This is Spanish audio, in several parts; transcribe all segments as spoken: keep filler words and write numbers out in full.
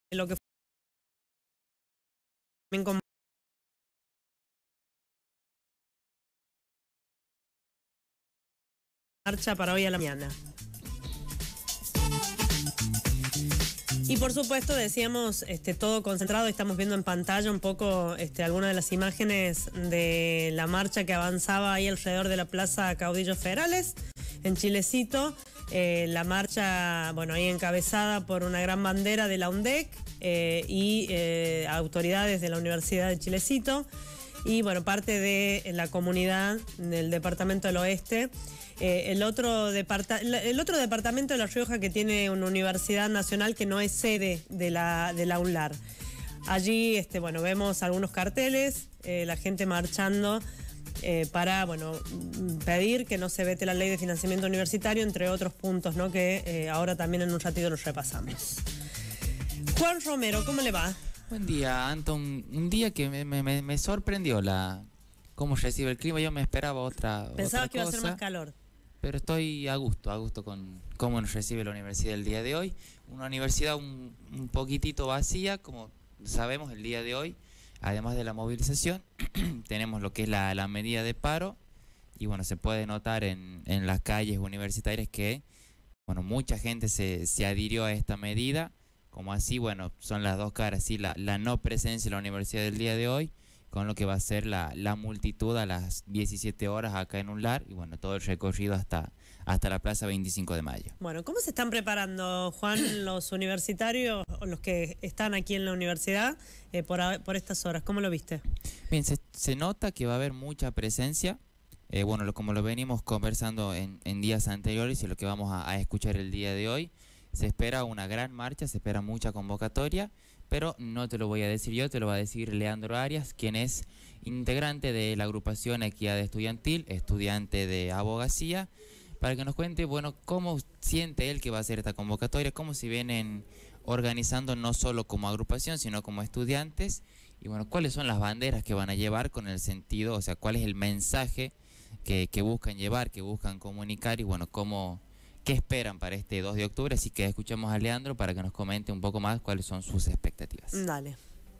lo que fue con marcha para hoy a la mañana. Y por supuesto decíamos este, todo concentrado, estamos viendo en pantalla un poco este, algunas de las imágenes de la marcha que avanzaba ahí alrededor de la Plaza Caudillos Federales, en Chilecito. Eh, la marcha, bueno, ahí encabezada por una gran bandera de la UNDEC eh, y eh, autoridades de la Universidad de Chilecito y, bueno, parte de la comunidad del Departamento del Oeste. Eh, el, otro departa el otro departamento de La Rioja que tiene una universidad nacional que no es sede de la, de la UNLAR. Allí, este, bueno, vemos algunos carteles, eh, la gente marchando eh, para, bueno, pedir que no se vete la ley de financiamiento universitario, entre otros puntos, ¿no? Que eh, ahora también en un ratito los repasamos. Juan Romero, ¿cómo le va? Buen día, Anton. Un día que me, me, me sorprendió la cómo recibe el clima. Yo me esperaba otra Pensaba otra que iba cosa, a ser más calor. Pero estoy a gusto, a gusto con cómo nos recibe la universidad el día de hoy. Una universidad un, un poquitito vacía, como sabemos el día de hoy. Además de la movilización, tenemos lo que es la, la medida de paro. Y bueno, se puede notar en, en las calles universitarias que bueno, mucha gente se, se adhirió a esta medida. Como así, bueno, son las dos caras, ¿sí? La, la no presencia en la universidad del día de hoy, con lo que va a ser la, la multitud a las diecisiete horas acá en UNLAR, y bueno, todo el recorrido hasta, hasta la Plaza veinticinco de mayo. Bueno, ¿cómo se están preparando, Juan, los universitarios o los que están aquí en la universidad eh, por, por estas horas? ¿Cómo lo viste? Bien, se, se nota que va a haber mucha presencia, eh, bueno, lo, como lo venimos conversando en, en días anteriores y lo que vamos a, a escuchar el día de hoy. Se espera una gran marcha, se espera mucha convocatoria, pero no te lo voy a decir yo, te lo va a decir Leandro Arias, quien es integrante de la agrupación Equidad Estudiantil, estudiante de abogacía, para que nos cuente, bueno, cómo siente él que va a ser esta convocatoria, cómo se vienen organizando no solo como agrupación, sino como estudiantes, y bueno, cuáles son las banderas que van a llevar con el sentido, o sea, cuál es el mensaje que, que buscan llevar, que buscan comunicar, y bueno, cómo... ¿Qué esperan para este dos de octubre? Así que escuchamos a Leandro para que nos comente un poco más cuáles son sus expectativas. Dale.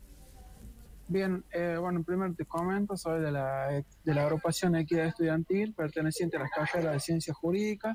Bien, eh, bueno, primero te comento, soy de la, de la agrupación Equidad Estudiantil, perteneciente a las carreras de Ciencias Jurídicas.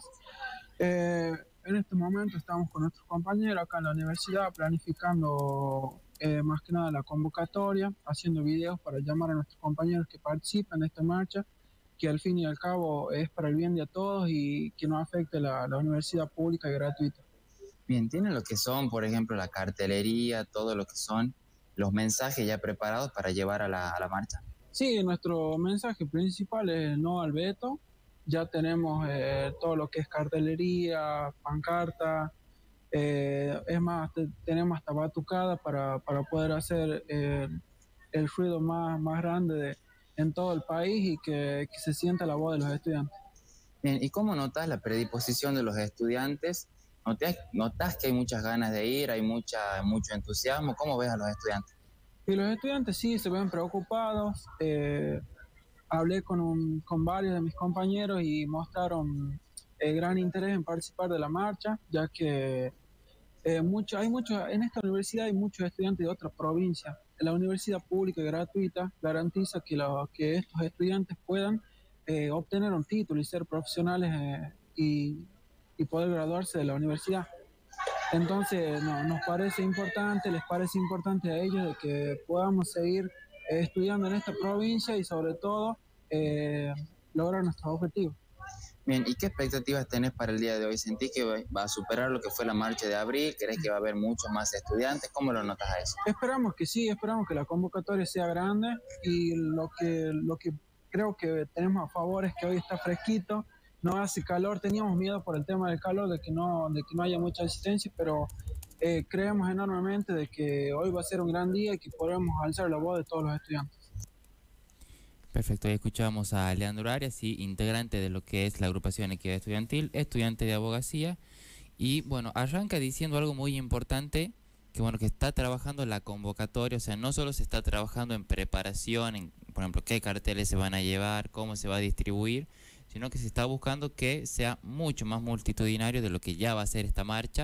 Eh, en este momento estamos con nuestros compañeros acá en la universidad planificando eh, más que nada la convocatoria, haciendo videos para llamar a nuestros compañeros que participan en esta marcha, que al fin y al cabo es para el bien de todos y que no afecte la, la universidad pública y gratuita. Bien, ¿tienen lo que son, por ejemplo, la cartelería, todo lo que son los mensajes ya preparados para llevar a la, a la marcha? Sí, nuestro mensaje principal es no al veto. Ya tenemos eh, todo lo que es cartelería, pancarta, eh, es más, te, tenemos hasta batucada para, para poder hacer eh, el ruido más, más grande de en todo el país y que, que se sienta la voz de los estudiantes. Bien, ¿y cómo notas la predisposición de los estudiantes? ¿Notas, notas que hay muchas ganas de ir, hay mucha, mucho entusiasmo? ¿Cómo ves a los estudiantes? Y los estudiantes sí se ven preocupados. Eh, hablé con, un, con varios de mis compañeros y mostraron eh, gran interés en participar de la marcha, ya que eh, mucho, hay mucho, en esta universidad hay muchos estudiantes de otras provincias. La universidad pública y gratuita garantiza que, lo, que estos estudiantes puedan eh, obtener un título y ser profesionales eh, y, y poder graduarse de la universidad. Entonces no, nos parece importante, les parece importante a ellos de que podamos seguir eh, estudiando en esta provincia y sobre todo eh, lograr nuestros objetivos. Bien, ¿y qué expectativas tenés para el día de hoy? ¿Sentís que va a superar lo que fue la marcha de abril? ¿Crees que va a haber muchos más estudiantes? ¿Cómo lo notas a eso? Esperamos que sí, esperamos que la convocatoria sea grande y lo que, lo que creo que tenemos a favor es que hoy está fresquito, no hace calor, teníamos miedo por el tema del calor, de que no, de que no haya mucha asistencia, pero eh, creemos enormemente de que hoy va a ser un gran día y que podremos alzar la voz de todos los estudiantes. Perfecto, ahí escuchamos a Leandro Arias, sí, integrante de lo que es la agrupación Equidad Estudiantil, estudiante de abogacía, y bueno, arranca diciendo algo muy importante, que bueno, que está trabajando la convocatoria, o sea, no solo se está trabajando en preparación, en, por ejemplo, qué carteles se van a llevar, cómo se va a distribuir, sino que se está buscando que sea mucho más multitudinario de lo que ya va a ser esta marcha,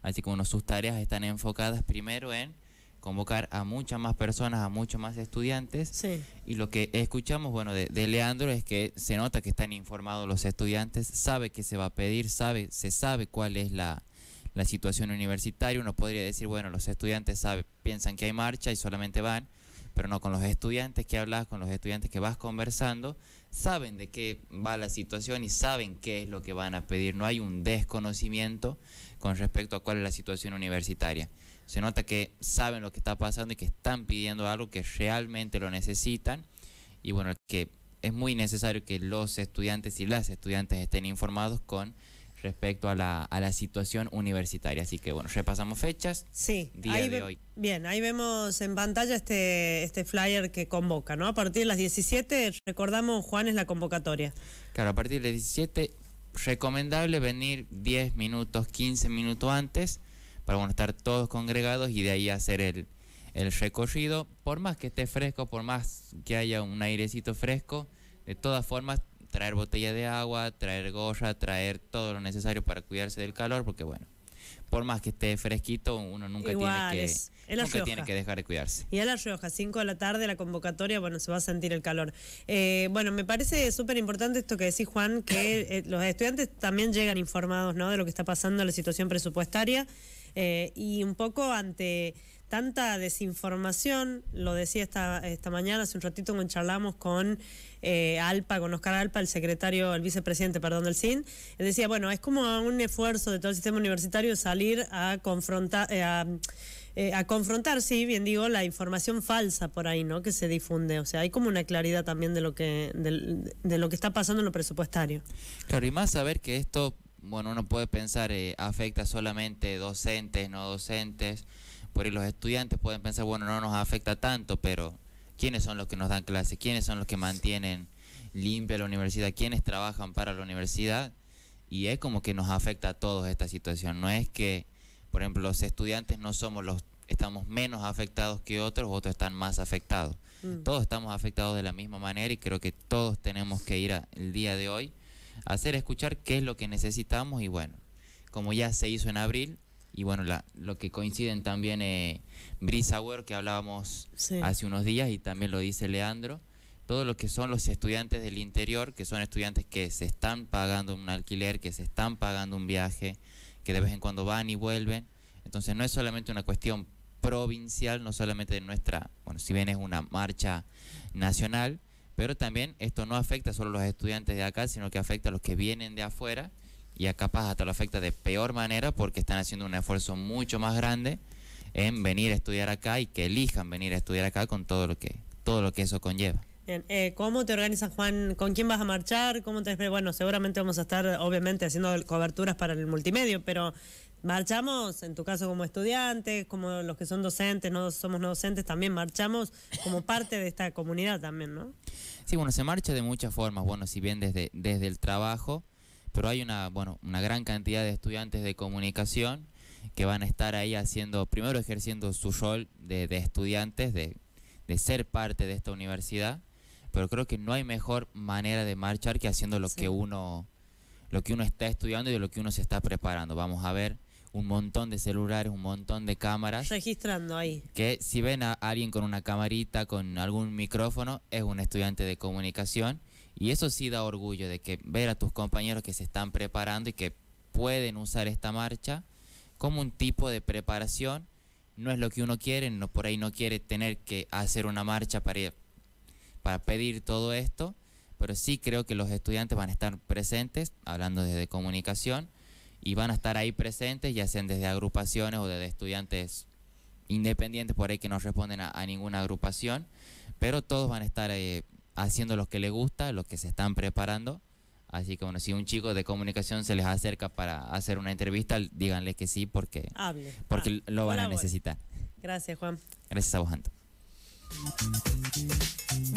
Así que bueno, sus tareas están enfocadas primero en convocar a muchas más personas, a muchos más estudiantes. Sí. Y lo que escuchamos, bueno, de, de Leandro es que se nota que están informados los estudiantes, sabe qué se va a pedir, sabe, se sabe cuál es la, la situación universitaria. Uno podría decir, bueno, los estudiantes sabe, piensan que hay marcha y solamente van, pero no, con los estudiantes que hablas, con los estudiantes que vas conversando, saben de qué va la situación y saben qué es lo que van a pedir. No hay un desconocimiento con respecto a cuál es la situación universitaria. Se nota que saben lo que está pasando y que están pidiendo algo que realmente lo necesitan. Y bueno, que es muy necesario que los estudiantes y las estudiantes estén informados con respecto a la, a la situación universitaria. Así que bueno, repasamos fechas. Sí, día ahí de ve, hoy. Bien, ahí vemos en pantalla este, este flyer que convoca, ¿no? A partir de las diecisiete, recordamos, Juan, es la convocatoria. Claro, a partir de las diecisiete, recomendable venir diez minutos, quince minutos antes, para bueno, estar todos congregados y de ahí hacer el, el recorrido. Por más que esté fresco, por más que haya un airecito fresco, de todas formas, traer botella de agua, traer gorra, traer todo lo necesario para cuidarse del calor, porque bueno, por más que esté fresquito, uno nunca, Igual, tiene, que, es, es La nunca Rioja. tiene que dejar de cuidarse. Y a La Rioja, cinco de la tarde, la convocatoria, bueno, se va a sentir el calor. Eh, bueno, me parece súper importante esto que decís, Juan, que eh, los estudiantes también llegan informados, ¿no?, de lo que está pasando en la situación presupuestaria. Eh, y un poco ante tanta desinformación, lo decía esta, esta mañana, hace un ratito cuando charlamos con eh, Alpa, con Oscar Alpa, el secretario, el vicepresidente, perdón, del S I N, él decía, bueno, es como un esfuerzo de todo el sistema universitario salir a confrontar, eh, a, eh, a confrontar, sí, bien digo, la información falsa por ahí, ¿no?, que se difunde. O sea, hay como una claridad también de lo que, de, de lo que está pasando en lo presupuestario. Claro, y más saber que esto, bueno, uno puede pensar, eh, afecta solamente docentes, no docentes. Por ahí los estudiantes pueden pensar, bueno, no nos afecta tanto, pero ¿quiénes son los que nos dan clases? ¿Quiénes son los que mantienen limpia la universidad? ¿Quiénes trabajan para la universidad? Y es como que nos afecta a todos esta situación. No es que, por ejemplo, los estudiantes no somos los, estamos menos afectados que otros, otros están más afectados. Mm. Todos estamos afectados de la misma manera y creo que todos tenemos que ir a, el día de hoy a hacer escuchar qué es lo que necesitamos. Y bueno, como ya se hizo en abril, y bueno, la, lo que coinciden también eh, Brisauer, que hablábamos sí. hace unos días, y también lo dice Leandro, todo lo que son los estudiantes del interior, que son estudiantes que se están pagando un alquiler, que se están pagando un viaje, que de vez en cuando van y vuelven. Entonces no es solamente una cuestión provincial, no solamente de nuestra, bueno, si bien es una marcha nacional, pero también esto no afecta solo a los estudiantes de acá, sino que afecta a los que vienen de afuera, y a capaz hasta lo afecta de peor manera porque están haciendo un esfuerzo mucho más grande en venir a estudiar acá y que elijan venir a estudiar acá con todo lo que, todo lo que eso conlleva. Bien, eh, ¿cómo te organizas, Juan? ¿Con quién vas a marchar? ¿Cómo te... Bueno, seguramente vamos a estar, obviamente, haciendo coberturas para el multimedio, pero marchamos, en tu caso, como estudiantes, como los que son docentes, no somos no docentes, también marchamos como parte de esta comunidad también, ¿no? Sí, bueno, se marcha de muchas formas, bueno, si bien desde, desde el trabajo, pero hay una, bueno, una gran cantidad de estudiantes de comunicación que van a estar ahí haciendo, primero ejerciendo su rol de, de estudiantes, de, de ser parte de esta universidad, pero creo que no hay mejor manera de marchar que haciendo lo sí. que uno, lo que uno está estudiando y de lo que uno se está preparando. Vamos a ver un montón de celulares, un montón de cámaras. Registrando ahí. Que si ven a alguien con una camarita, con algún micrófono, es un estudiante de comunicación. Y eso sí da orgullo de que ver a tus compañeros que se están preparando y que pueden usar esta marcha como un tipo de preparación. No es lo que uno quiere, no, por ahí no quiere tener que hacer una marcha para, ir, para pedir todo esto, pero sí creo que los estudiantes van a estar presentes, hablando desde comunicación, y van a estar ahí presentes, ya sean desde agrupaciones o desde estudiantes independientes por ahí que no responden a, a ninguna agrupación, pero todos van a estar eh, haciendo lo que les gusta, lo que se están preparando. Así que bueno, si un chico de comunicación se les acerca para hacer una entrevista, díganle que sí porque, hable, porque hable. lo van Hola, a necesitar. Gracias, Juan. Gracias a vos, Anto.